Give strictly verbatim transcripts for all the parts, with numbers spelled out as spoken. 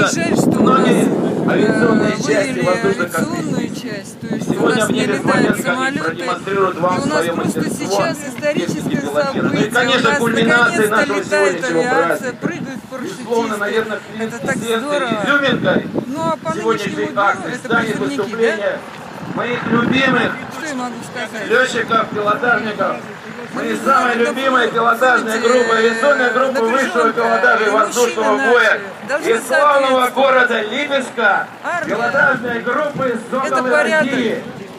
жаль, что у нас авиационные части, вывели воздушно-космические. авиационную часть, то есть у Сегодня нас в не небе летают Смоленска самолеты, продемонстрируют вам и у нас свое просто мастерство. сейчас историческое событие, Ну и, конечно, у нас кульминация наконец-то нашего летает сегодняшнего авиация, праздника. прыгают Безусловно, наверное, парашютисты, это так квинтэссенцией, здорово. изюминкой Ну а по сегодняшней нынешнему дню акции это станет призывники, да? выступление моих любимых Что я могу сказать? летчиков, пилотажников. Мои самые любимые пилотажные группы, авиационная группа высшего пилотажа и воздушного боя из славного города Липецка. Пилотажные группы созданы в России.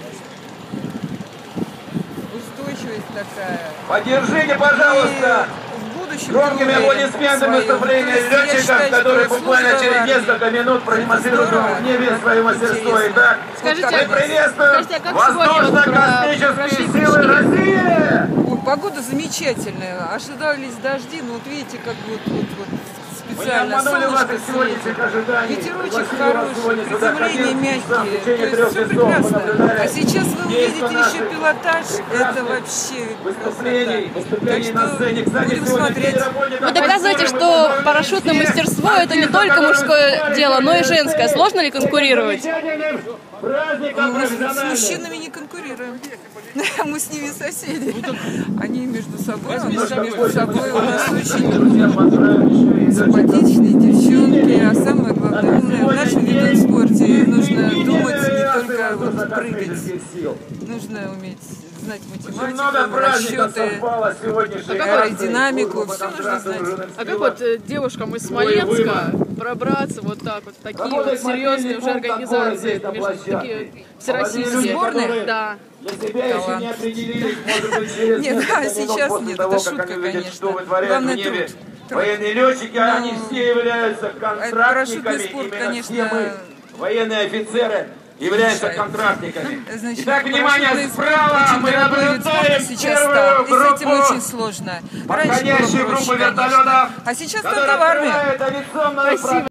Устойчивость такая. Поддержите, пожалуйста, громкими аплодисментами выступления летчиков, которые буквально через несколько минут продемонстрируют в небе свое мастерство. Итак, мы приветствуем воздушно-космические силы России! Погода замечательная, ожидались дожди, но вот видите, как вот, вот, вот специально солнышко светит, ветерочек хороший, приземления мягкие, то есть все прекрасно. А сейчас вы увидите еще пилотаж, это вообще красота. Так что будем смотреть. Вы доказываете, что парашютное мастерство это не только мужское дело, но и женское. Сложно ли конкурировать? Мы с мужчинами не конкурируем. Мы с ними соседи. Они между собой, а мы между собой. У нас очень симпатичные девчонки, а самое главное, умные. В нашем виде спорте нужно думать, не только вот прыгать. Нужно уметь знать математику, расчеты, аэродинамику, все нужно знать. А как вот девушкам из Смоленска пробраться вот так вот в такие вот серьезные уже организации, между такие всероссийские? Сборные? Да. Талант. Нет, да, сейчас нет, это шутка, конечно. Главное труд. Военные летчики, они все являются контрактниками, спорт, именно конечно, все мы, военные офицеры, являются контрактниками. Значит, Итак, внимание, справа очень мы наблюдаем сейчас стал, и с этим группу, очень сложно. Раньше было подходящую проще, группу конечно. вертолетов, А сейчас только в армии. Спасибо.